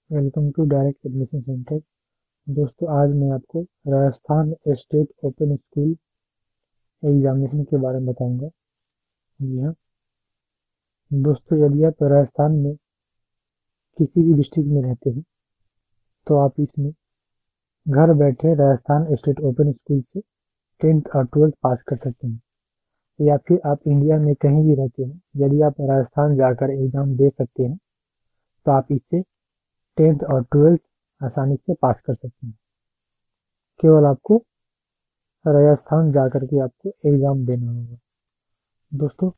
Welcome to direct admission centre. दोस्तों, आज मैं आपको Rajasthan state open school examination के बारे में बताऊंगा। जी हाँ दोस्तों, यदि आप राजस्थान में किसी भी डिस्ट्रिक्ट में रहते हैं तो आप इसमें घर बैठे राजस्थान स्टेट ओपन स्कूल से 10th और 12th पास कर सकते हैं। या फिर आप इंडिया में कहीं भी रहते हैं, यदि आप राजस्थान जाकर एग्जाम दे सकते हैं तो आप इससे 10th और 12th आसानी से पास कर सकते हैं। केवल आपको राजस्थान जाकर के आपको एग्जाम देना होगा। दोस्तों,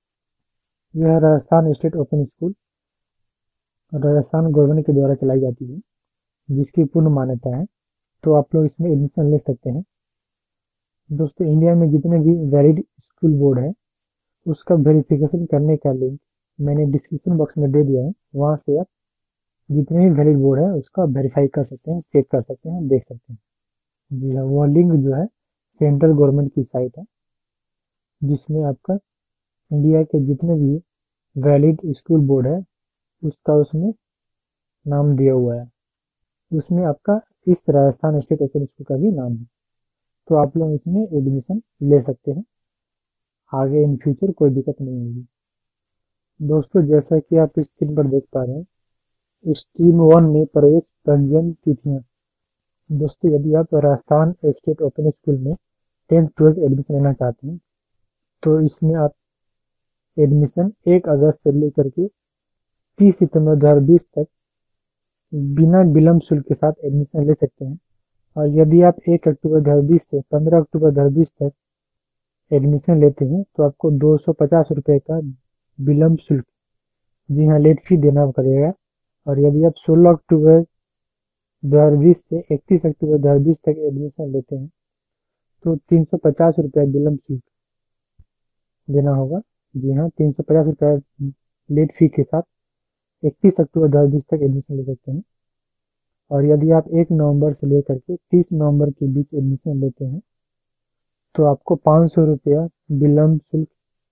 यह Rajasthan state open school Rajasthan government के द्वारा चलाई जाती है, जिसकी पूर्ण मान्यता है। तो आप लोग इसमें एडमिशन ले सकते हैं। दोस्तों, इंडिया में जितने भी वैलिड स्कूल बोर्ड है उसका वेरिफिकेशन करने का लिंक मैंने डिस्क्रिप्शन बॉक्स में दे दिया है। वहां से आप जितने भी वैलिड बोर्ड है उसका वेरीफाई कर सकते हैं, चेक कर सकते हैं, देख सकते हैं। जी हाँ, वह लिंक जो है सेंट्रल गवर्नमेंट की साइट है, जिसमें आपका इंडिया के जितने भी वैलिड स्कूल बोर्ड है उसका उसमें नाम दिया हुआ है। उसमें आपका इस राजस्थान स्टेट ओपन स्कूल का भी नाम है। तो आप लोग इसमें एडमिशन ले सकते हैं। आगे इन फ्यूचर कोई दिक्कत नहीं होगी। दोस्तों, जैसा कि आप इस स्क्रीन पर देख पा रहे हैं, स्ट्रीम 1 में प्रवेश पंजीयन तिथियां। दोस्तों, यदि आप राजस्थान स्टेट ओपन स्कूल में 10th 12th एडमिशन लेना चाहते हैं तो इसमें आप एडमिशन 1 अगस्त से लेकर के 30 सितंबर 2020 तक बिना विलंब शुल्क के साथ एडमिशन ले सकते हैं। और यदि आप 1 अक्टूबर 2020 से 15 अक्टूबर 2020 तक एडमिशन लेते हैं तो आपको 250 रुपये का विलंब शुल्क, जी हाँ, लेट फी देना पड़ेगा। और यदि आप 16 अक्टूबर 2020 से 31 अक्टूबर 2020 तक एडमिशन लेते हैं तो 350 रुपये विलंब शुल्क देना होगा। जी हाँ, 350 रुपये लेट फी के साथ 31 अक्टूबर 2020 तक एडमिशन ले सकते हैं। और यदि आप 1 नवंबर से लेकर के 30 नवंबर के बीच एडमिशन लेते हैं तो आपको 500 रुपया विलंब शुल्क,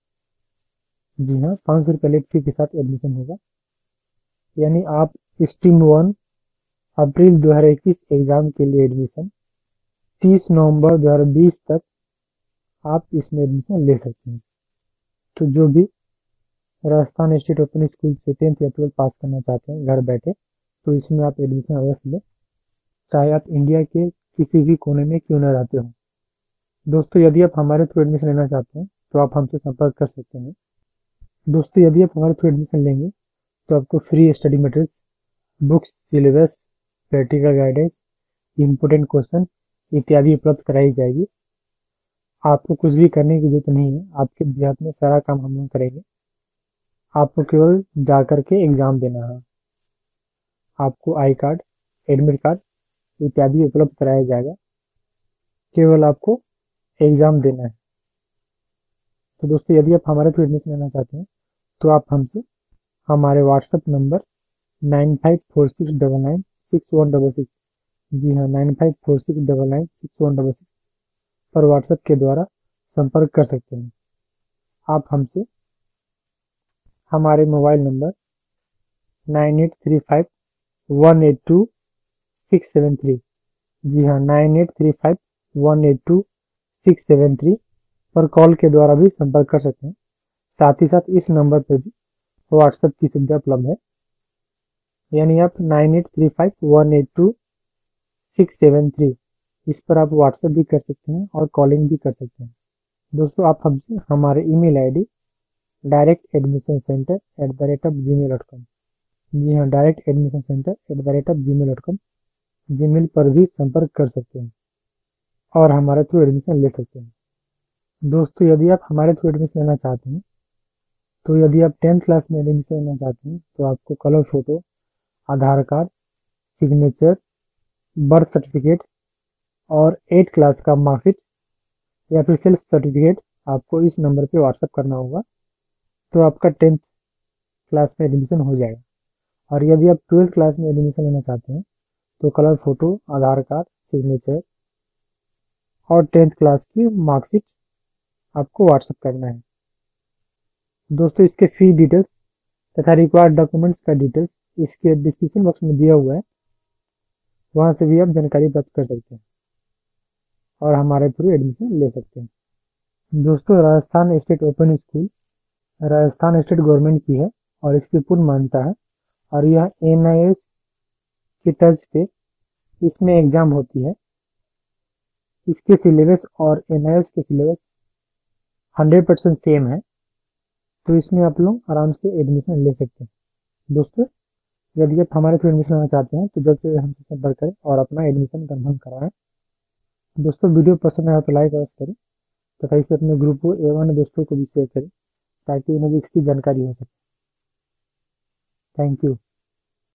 जी हाँ, 500 रुपये लेट फी के साथ एडमिशन होगा। यानी आप स्ट्रीम 1 अप्रैल 2021 एग्जाम के लिए एडमिशन 30 नवंबर 2020 तक आप इसमें एडमिशन ले सकते हैं। तो जो भी राजस्थान स्टेट ओपन स्कूल से 10th या 12th पास करना चाहते हैं घर बैठे, तो इसमें आप एडमिशन अवश्य लें, चाहे आप इंडिया के किसी भी कोने में क्यों न रहते हो। दोस्तों, यदि आप हमारे थ्रू एडमिशन लेना चाहते हैं तो आप हमसे संपर्क कर सकते हैं। दोस्तों, यदि आप हमारे थ्रू एडमिशन लेंगे तो आपको free study materials, books, syllabus, practical guidance, important question इत्यादि उपलब्ध कराई जाएगी। आपको कुछ भी करने की जरूरत नहीं है, आपके बिहाफ में सारा काम हम लोग करेंगे। आपको केवल जा करके एग्जाम देना है। आपको आई कार्ड, एडमिट कार्ड इत्यादि उपलब्ध कराया जाएगा। केवल आपको एग्जाम देना है। तो दोस्तों, यदि आप हमारे थ्रू एडमिशन लेना चाहते हैं तो आप हमसे हमारे व्हाट्सएप नंबर 9546996166, जी हाँ, 9546996166 पर व्हाट्सएप के द्वारा संपर्क कर सकते हैं। आप हमसे हमारे मोबाइल नंबर 9835182673, जी हाँ, 9835182673 पर कॉल के द्वारा भी संपर्क कर सकते हैं। साथ ही साथ इस नंबर पर भी व्हाट्सएप की सुविधा उपलब्ध है। यानी आप 9835182673 इस पर आप व्हाट्सएप भी कर सकते हैं और कॉलिंग भी कर सकते हैं। दोस्तों, आप हमसे हमारे ईमेल आईडी directadmissioncenter@gmail.com, जी हाँ, directadmissioncenter@gmail.com जीमेल पर भी संपर्क कर सकते हैं और हमारे थ्रू एडमिशन ले सकते हैं। दोस्तों, यदि आप हमारे थ्रू एडमिशन लेना चाहते हैं तो यदि आप 10th क्लास में एडमिशन लेना चाहते हैं तो आपको colour photo, Aadhaar card, signature, birth certificate और 8 क्लास का मार्कशीट या फिर सेल्फ सर्टिफिकेट आपको इस नंबर पे व्हाट्सएप करना होगा। तो आपका 10th क्लास में एडमिशन हो जाएगा। और यदि आप 12th क्लास में एडमिशन लेना चाहते हैं तो colour photo, Aadhaar card, signature और 10th क्लास की मार्कशीट आपको व्हाट्सएप करना है। दोस्तों, इसके फी डिटेल्स तथा रिक्वायर्ड डॉक्यूमेंट्स का डिटेल्स इसके डिस्क्रिप्शन बॉक्स में दिया हुआ है, वहाँ से भी आप जानकारी प्राप्त कर सकते हैं और हमारे थ्रू एडमिशन ले सकते हैं। दोस्तों, Rajasthan state open school Rajasthan state government की है और इसकी पूर्ण मान्यता है, और यह एनआईएस की तर्ज पे इसमें एग्जाम होती है। इसके सिलेबस और एनआईएस के सिलेबस 100% सेम है, तो इसमें आप लोग आराम से एडमिशन ले सकते हैं। दोस्तों, यदि आप हमारे थ्रू एडमिशन लेना चाहते हैं तो जल्द से जल्द हमसे संपर्क करें और अपना एडमिशन कंफर्म कराएं। दोस्तों, वीडियो पसंद आया तो लाइक अवश्य करें तथा इसे अपने ग्रुपों एवं अन्य दोस्तों को भी शेयर करें ताकि उन्हें भी इसकी जानकारी हो सके। Thank you.